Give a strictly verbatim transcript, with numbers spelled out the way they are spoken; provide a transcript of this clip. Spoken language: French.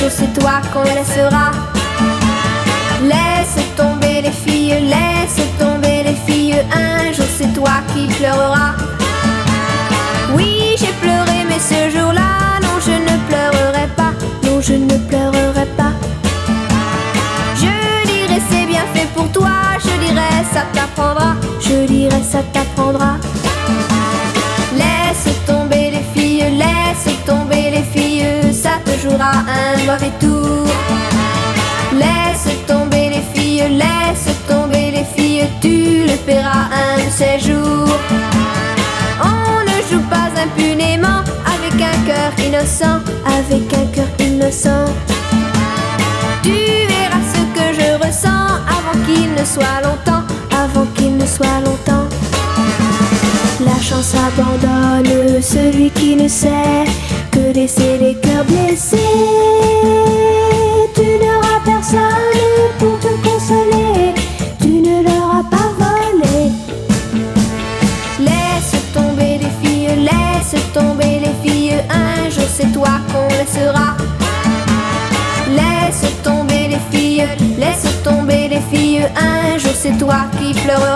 jour c'est toi qu'on laissera. Laisse tomber les filles, laisse tomber les filles, un jour c'est toi qui pleureras. Oui, j'ai pleuré mais ce jour-là, non je ne pleurerai pas, non je ne pleurerai pas. Je dirais c'est bien fait pour toi, je dirais ça t'apprendra, je dirais ça t'apprendra. Laisse tomber les filles, laisse tomber les filles, ça te jouera un mauvais tour. Laisse tomber les filles, laisse tomber les filles, tu le paieras un de ces jours. On ne joue pas impunément avec un cœur innocent, avec un cœur innocent. Tu verras ce que je ressens avant qu'il ne soit longtemps, avant qu'il ne soit longtemps. La chance abandonne celui qui ne sait que laisser les cœurs blessés. Tu n'auras personne pour te consoler, tu ne leur as pas volé. Laisse tomber les filles, laisse tomber les filles, un jour c'est toi qu'on laissera. Laisse tomber les filles, laisse tomber les filles, un jour c'est toi qui pleureras.